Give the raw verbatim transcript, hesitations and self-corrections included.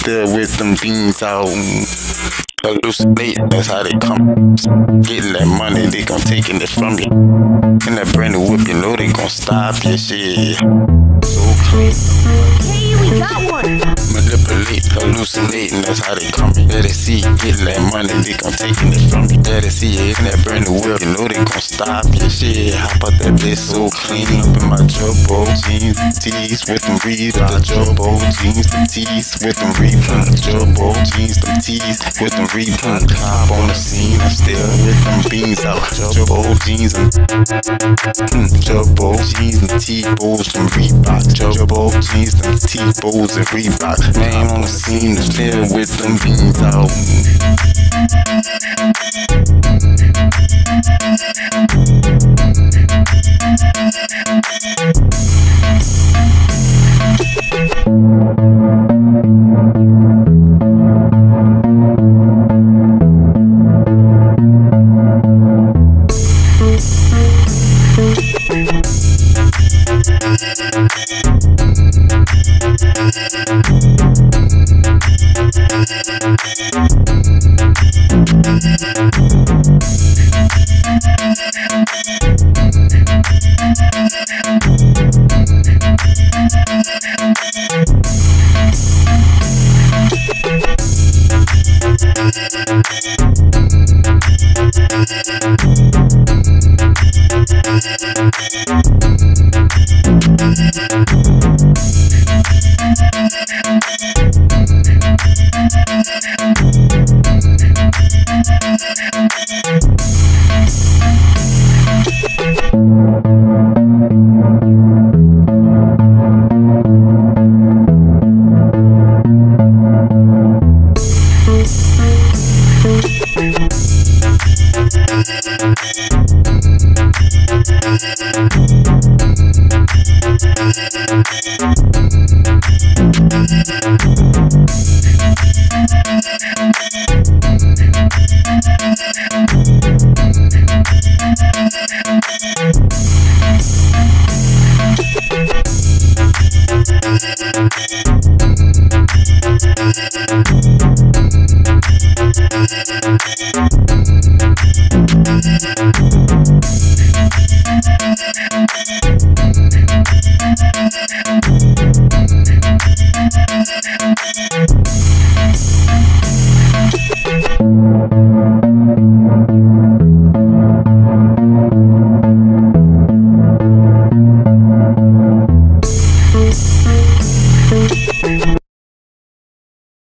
still with them beans out. Hallucinate, that's how they come. Getting that money, they gon' taking it from you. And that brand new whip, you know they gon' stop your shit. So crazy. Hey, we got one. Manipulate, hallucinating, that's how they come. Let it see, getting that money, they gon' taking it from you. Let it see, it in that brand new whip, you know they gon' stop your shit. Hop out that bitch so clean, up in my jumbo jeans, tees with them reeds, the jumbo jeans, the tees with them reeds, the jumbo jeans, the tees with them reeds. Top on the scene, I'm still with them beans out. Jumbo jeans and mm, jumbo jeans and T-bows and Reebok. Jumbo jeans and T-bows and Reebok. Man on the scene, I'm still with them beans out. Thank you.